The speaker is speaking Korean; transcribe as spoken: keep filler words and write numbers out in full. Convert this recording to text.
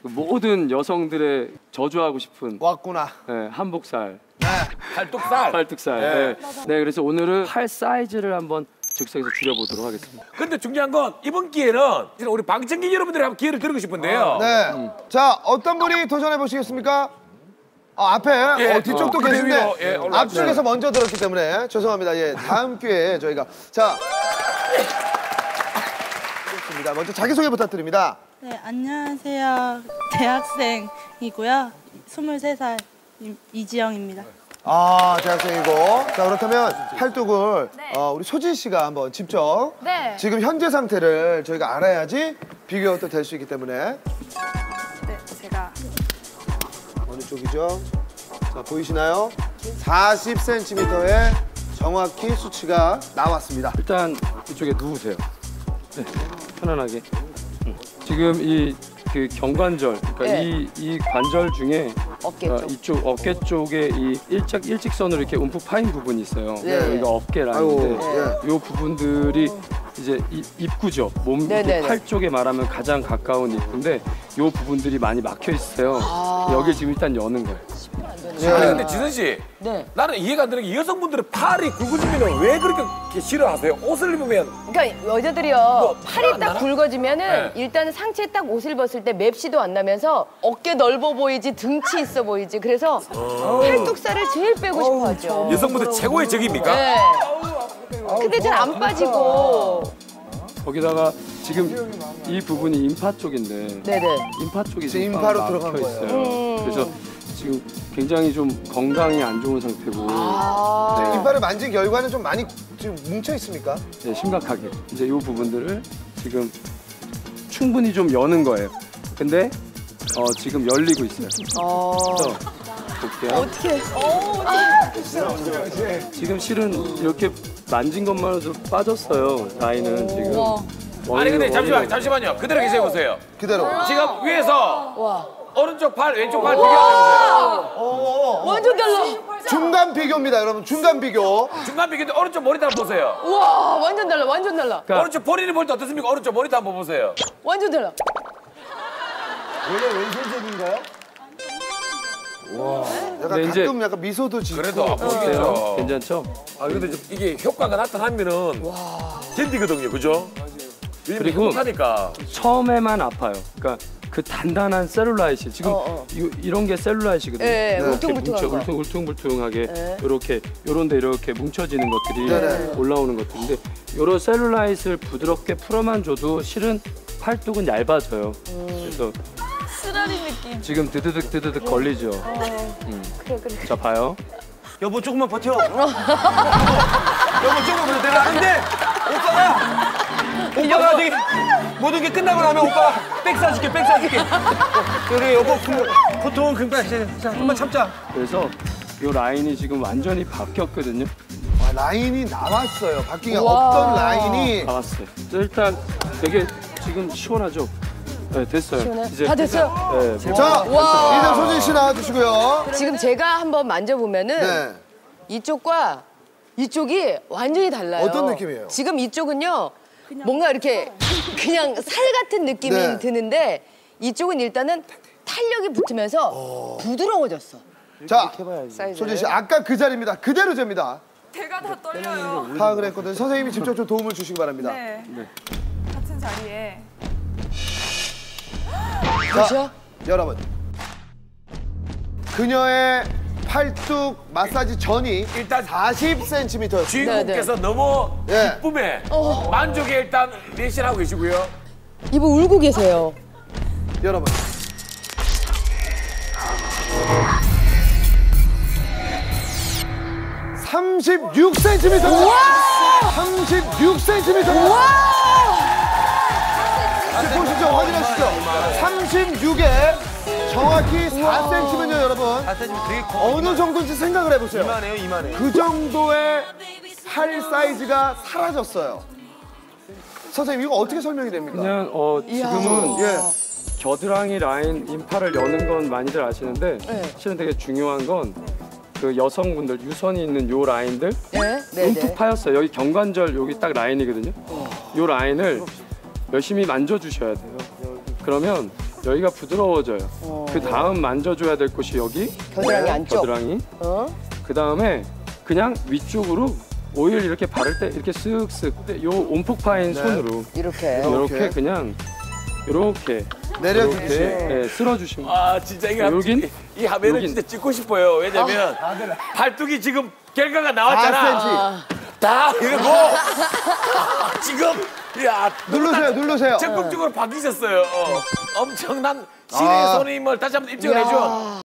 모든 여성들의 저주하고 싶은 왔구나. 네, 한복살. 네. 팔뚝살. 팔뚝살. 네. 네. 네, 그래서 오늘은 팔 사이즈를 한번 즉석에서 줄여보도록 하겠습니다. 근데 중요한 건 이번 기회는 우리 방청객 여러분들이 한번 기회를 드리고 싶은데요. 네. 음. 자, 어떤 분이 도전해 보시겠습니까? 아, 앞에 예, 어, 뒤쪽도 어, 계신데 위로, 예, 앞쪽에서 먼저 들었기 때문에 죄송합니다. 예, 다음 기회에 저희가 자. 알겠습니다. 먼저 자기소개 부탁드립니다. 네, 안녕하세요. 대학생이고요. 스물세 살 이지영입니다. 아, 대학생이고. 자, 그렇다면 팔뚝을 네. 어, 우리 소진 씨가 한번 직접 네. 지금 현재 상태를 저희가 알아야지 비교가 또 될 수 있기 때문에. 네, 제가 어느 쪽이죠? 자, 보이시나요? 사십 센티미터의 정확히 수치가 나왔습니다. 일단 이쪽에 누우세요. 네, 편안하게. 응. 지금 이 그 경관절, 그러니까 네. 이, 이 관절 중에 어깨 어, 쪽. 이쪽 어깨 쪽에 이 일직 일직선으로 이렇게 움푹 파인 부분이 있어요. 네. 여기가 어깨 라인인데 아이고, 이 부분들이 이제 이, 입구죠. 몸 네네네. 팔 쪽에 말하면 가장 가까운 입구인데 이 부분들이 많이 막혀 있어요. 아. 여기 지금 일단 여는 거예요. 예. 아니 근데 지선 씨, 네. 나는 이해가 안 되는 게 여성분들은 팔이 굵어지면 왜 그렇게 싫어하세요? 옷을 입으면 그러니까 여자들이요 뭐, 팔이 안 딱 나나? 굵어지면은 네. 일단은 상체에 딱 옷을 벗을 때 맵시도 안 나면서 어깨 넓어 보이지 등치 있어 보이지 그래서 팔뚝살을 제일 빼고 싶어 하죠. 여성분들 최고의 적입니까? 네. 근데 잘 안 빠지고. 거기다가 지금 이 부분이 임파 쪽인데 네네. 임파 쪽이 지금 지금 임파로 꽉 들어간 막혀 거예요. 있어요. 음. 그래서 지금 굉장히 좀 건강이 안 좋은 상태고 아. 네. 인파를 만진 결과는 좀 많이 지금 뭉쳐 있습니까? 네, 심각하게 이제 이 부분들을 지금 충분히 좀 여는 거예요. 근데 어, 지금 열리고 있어요. 어. 그래서 볼게요. 어떻게? 지금 실은 이렇게 만진 것만으로도 빠졌어요. 라인은 지금. 아니 근데 원래- 잠시만, 원래- 잠시만요. 그대로 계세요 보세요. 그대로. 지금 위에서 와. 오른쪽 팔, 왼쪽 팔 비교해보세요. 완전 달라. 중간 비교입니다, 여러분. 중간 비교. 중간 비교인데 오른쪽 모니터 한번 보세요. 와 완전 달라 완전 달라. 그러니까 오른쪽 본인이 볼 때 어떻습니까? 오른쪽 모니터 한번 보세요. 완전 달라. 원래 왼손잡인가요? 약간 근데 이제- 가끔 약간 미소도 짓고. 그래도 안 어때요? 보이겠죠. 괜찮죠? 아 근데 이게 효과가 나타나면은 견디거든요, 그죠? 그리고- 하니까 처음에만 아파요. 그러니까 그 단단한 셀룰라이트 지금 어, 어. 이, 이런 게 셀룰라이트거든요. 네, 이렇게 울퉁불퉁한 뭉쳐 거. 울퉁 울퉁불퉁하게 네. 이렇게 요런데 이렇게 뭉쳐지는 것들이 네네. 올라오는 것들인데 요런 셀룰라이트를 부드럽게 풀어만 줘도 실은 팔뚝은 얇아져요. 그래서 쓰라리 느낌. 지금 드드득 드드득 걸리죠. 음. 그래 그래. 자 봐요. 여보 조금만 버텨. 여보 조금만 버텨. 내가 안 돼. 오빠가 오빠가 저기 모든 게 끝나고 나면 오빠가 백 사줄게. 백 사줄게. 그래 여보 그, 보통 금방 자 좀만 참자. 그래서 요 라인이 지금 완전히 바뀌었거든요. 아, 라인이 나왔어요. 바뀐 게 우와. 없던 라인이. 나왔어요. 일단 되게 지금 시원하죠. 네 됐어요. 시원해? 이제 다 됐어요? 네, 자, 와. 이제 소진 씨 나와주시고요. 지금 제가 한번 만져보면은 네. 이쪽과 이쪽이 완전히 달라요. 어떤 느낌이에요? 지금 이쪽은요 뭔가 이렇게 그냥 살 같은 느낌이 네. 드는데 이쪽은 일단은 탄력이 붙으면서 부드러워졌어. 자, 사이즈를. 소진 씨 아까 그 자리입니다. 그대로 잽니다. 제가 다 떨려요. 파악을 했거든요. 선생님이 직접 좀 도움을 주시기 바랍니다. 네. 같은 자리에. 그렇죠? 여러분, 그녀의 팔뚝 마사지 전이 일단 사십 센티미터였어요. 주인공께서 너무 예. 기쁨에 어. 만족에 일단 리액션하고 계시고요. 이분 울고 계세요. 여러분. 삼십육 센티미터. 삼십육 센티미터. 보시죠, 확인하시죠. 삼십육에 정확히 사 센티미터면요, 여러분. 되게 커. 어느 정도인지 생각을 해보세요. 이만해요 이만해. 그 정도의 팔 사이즈가 사라졌어요. 선생님, 이거 어떻게 설명이 됩니까? 그냥 어 지금은 예. 겨드랑이 라인 인파를 여는 건 많이들 아시는데 네. 실은 되게 중요한 건 그 여성분들 유선이 있는 요 라인들 네, 네, 움푹 네. 파였어요. 여기 경관절 여기 딱 라인이거든요. 요 라인을 열심히 만져주셔야 돼요. 그러면 여기가 부드러워져요. 그 다음 만져줘야 될 곳이 여기 겨드랑이 안쪽. 겨드랑이. 어? 그 다음에 그냥 위쪽으로 오일 이렇게 바를 때 이렇게 쓱쓱 요 온폭 파인 손으로 이렇게. 이렇게 그냥 이렇게 내려주듯이. 네, 쓸어주시면 돼요. 아 진짜 이거 여긴? 이 화면을 여긴. 진짜 찍고 싶어요. 왜냐면 팔뚝이 지금 결과가 나왔잖아. 사 센티미터. 다 이러고 지금 야 누르세요, 누르세요. 적극적으로 바뀌셨어요. 어. 엄청난 신의 아. 손님을 다시 한번 입증을 해줘.